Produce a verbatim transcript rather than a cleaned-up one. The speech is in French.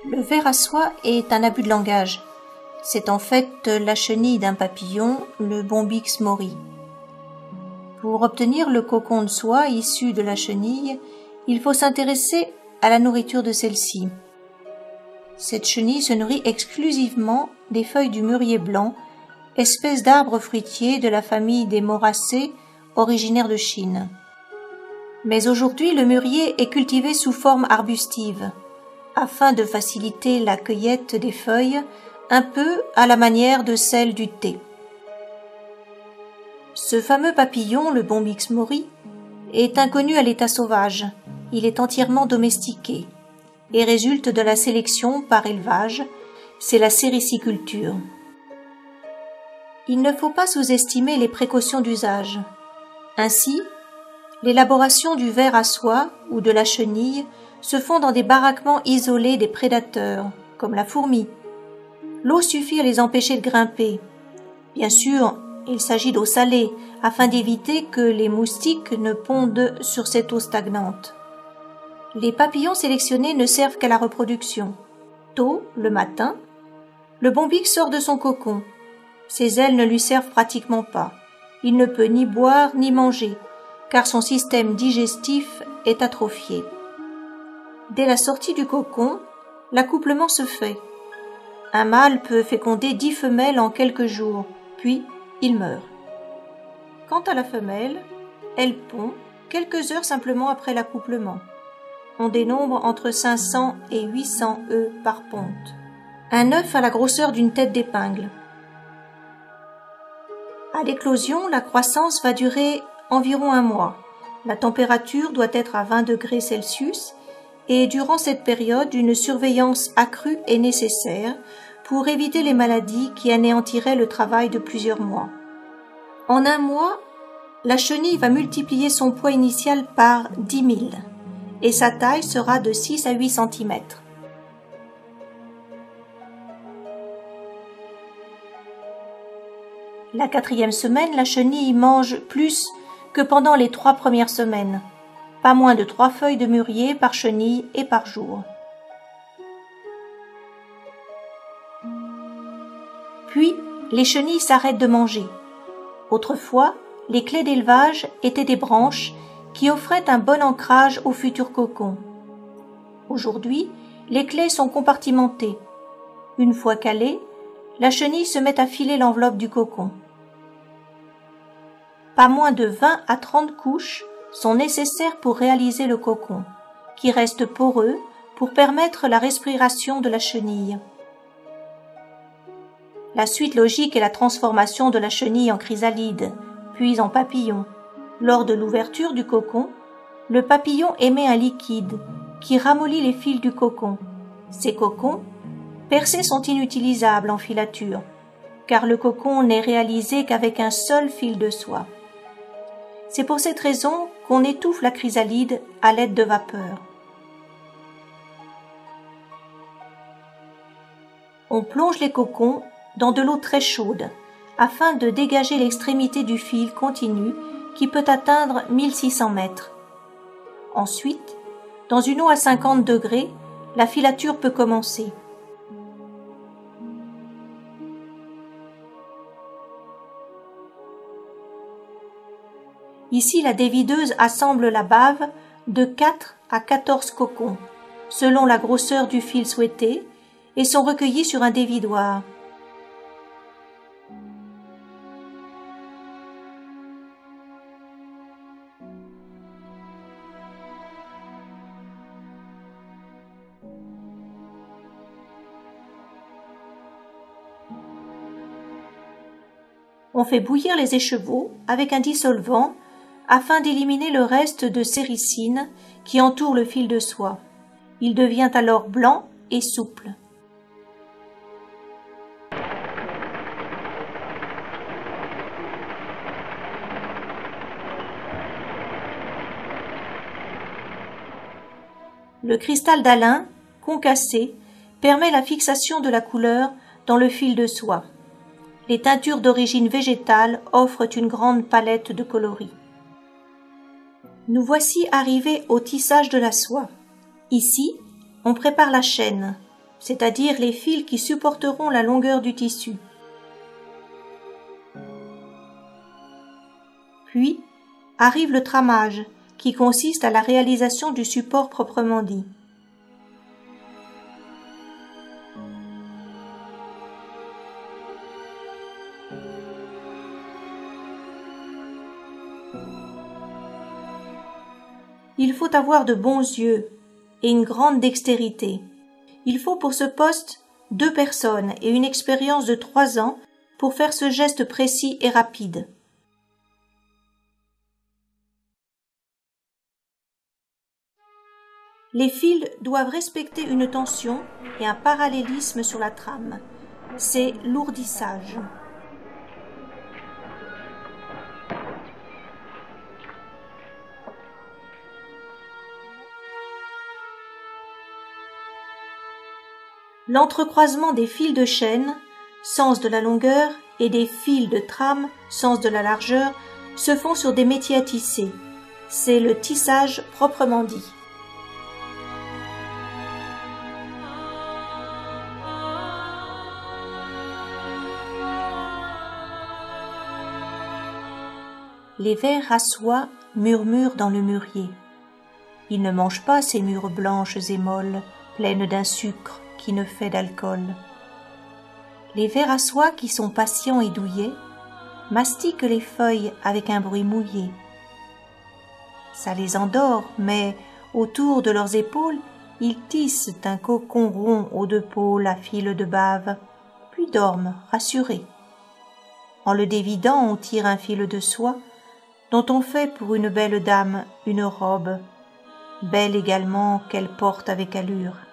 Le ver à soie est un abus de langage. C'est en fait la chenille d'un papillon, le Bombyx mori. Pour obtenir le cocon de soie issu de la chenille, il faut s'intéresser à la nourriture de celle-ci. Cette chenille se nourrit exclusivement des feuilles du mûrier blanc, espèce d'arbre fruitier de la famille des Moracées, originaire de Chine. Mais aujourd'hui, le mûrier est cultivé sous forme arbustive, afin de faciliter la cueillette des feuilles, un peu à la manière de celle du thé. Ce fameux papillon, le Bombyx mori, est inconnu à l'état sauvage. Il est entièrement domestiqué et résulte de la sélection par élevage, c'est la sériciculture. Il ne faut pas sous-estimer les précautions d'usage. Ainsi, l'élaboration du ver à soie ou de la chenille se font dans des baraquements isolés des prédateurs, comme la fourmi. L'eau suffit à les empêcher de grimper. Bien sûr, il s'agit d'eau salée, afin d'éviter que les moustiques ne pondent sur cette eau stagnante. Les papillons sélectionnés ne servent qu'à la reproduction. Tôt, le matin, le Bombyx sort de son cocon. Ses ailes ne lui servent pratiquement pas. Il ne peut ni boire ni manger, car son système digestif est atrophié. Dès la sortie du cocon, l'accouplement se fait. Un mâle peut féconder dix femelles en quelques jours, puis il meurt. Quant à la femelle, elle pond quelques heures simplement après l'accouplement. On dénombre entre cinq cents et huit cents œufs par ponte. Un œuf a la grosseur d'une tête d'épingle. À l'éclosion, la croissance va durer environ un mois. La température doit être à vingt degrés Celsius et durant cette période, une surveillance accrue est nécessaire pour éviter les maladies qui anéantiraient le travail de plusieurs mois. En un mois, la chenille va multiplier son poids initial par dix mille et sa taille sera de six à huit centimètres. La quatrième semaine, la chenille mange plus que pendant les trois premières semaines, pas moins de trois feuilles de mûrier par chenille et par jour. Puis, les chenilles s'arrêtent de manger. Autrefois, les clés d'élevage étaient des branches qui offraient un bon ancrage au futur cocon. Aujourd'hui, les clés sont compartimentées. Une fois calées, la chenille se met à filer l'enveloppe du cocon. Pas moins de vingt à trente couches sont nécessaires pour réaliser le cocon, qui reste poreux pour permettre la respiration de la chenille. La suite logique est la transformation de la chenille en chrysalide, puis en papillon. Lors de l'ouverture du cocon, le papillon émet un liquide qui ramollit les fils du cocon. Ces cocons, percés, sont inutilisables en filature, car le cocon n'est réalisé qu'avec un seul fil de soie. C'est pour cette raison qu'on étouffe la chrysalide à l'aide de vapeur. On plonge les cocons dans de l'eau très chaude afin de dégager l'extrémité du fil continu qui peut atteindre mille six cents mètres. Ensuite, dans une eau à cinquante degrés, la filature peut commencer. Ici, la dévideuse assemble la bave de quatre à quatorze cocons, selon la grosseur du fil souhaité, et sont recueillis sur un dévidoir. On fait bouillir les écheveaux avec un dissolvant afin d'éliminer le reste de séricine qui entoure le fil de soie. Il devient alors blanc et souple. Le cristal d'Alain, concassé, permet la fixation de la couleur dans le fil de soie. Les teintures d'origine végétale offrent une grande palette de coloris. Nous voici arrivés au tissage de la soie. Ici, on prépare la chaîne. c'est-à-dire les fils qui supporteront la longueur du tissu. Puis arrive le tramage, qui consiste à la réalisation du support proprement dit. Il faut avoir de bons yeux et une grande dextérité. Il faut pour ce poste deux personnes et une expérience de trois ans pour faire ce geste précis et rapide. Les fils doivent respecter une tension et un parallélisme sur la trame. C'est l'ourdissage. L'entrecroisement des fils de chaîne, sens de la longueur, et des fils de trame, sens de la largeur, se font sur des métiers à tisser. C'est le tissage proprement dit. Les vers à soie murmurent dans le mûrier. Ils ne mangent pas ces mûres blanches et molles, pleines d'un sucre qui ne fait d'alcool. Les vers à soie qui sont patients et douillets mastiquent les feuilles avec un bruit mouillé. Ça les endort, mais autour de leurs épaules, ils tissent un cocon rond aux deux pôles à fil de bave, puis dorment rassurés. En le dévidant, on tire un fil de soie dont on fait pour une belle dame une robe, belle également qu'elle porte avec allure.